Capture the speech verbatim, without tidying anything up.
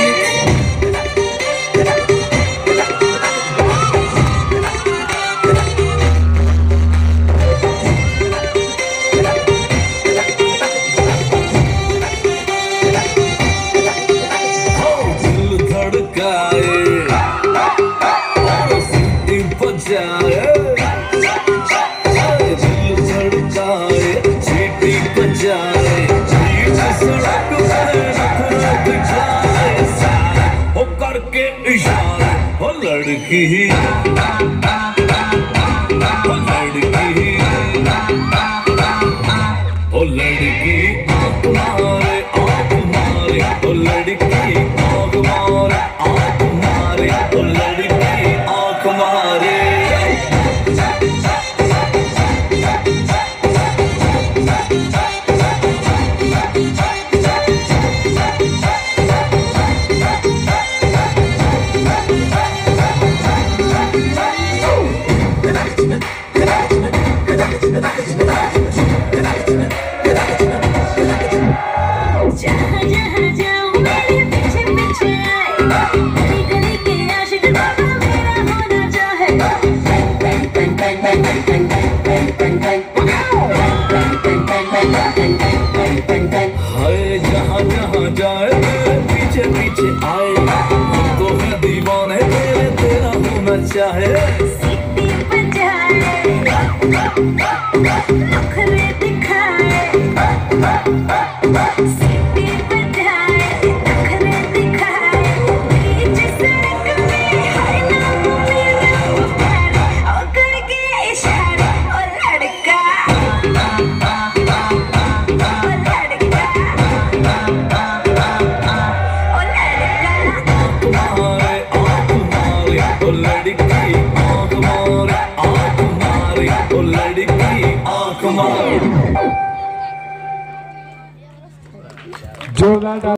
लड़की ही ओ लड़की आँख मारे आँख मारे ओ लड़की आँख मारे आँख मारे ओ लड़की आँख मारे जहाँ जहाँ जाऊँ मेरे पीछे पीछे आए, गली गली के आशिक बाबा मेरा होना चाहे। हाय जहाँ जहाँ जाए मेरे पीछे पीछे आए, तो है दीवाने तेरे तेरा होना चाहे। सीटी बजाए, नखरे दिखाए, सीटी बजाए, नखरे दिखाए, बीच सड़क में हर नाम मेरा पुकारे, ओ करके इशारे, ओ लड़का, ओ लड़का, ओ लड़का। मारे आँख मारे ओ लड़की आँख मारे आँख मारे ओ लड़की आँख मारे। जोरदार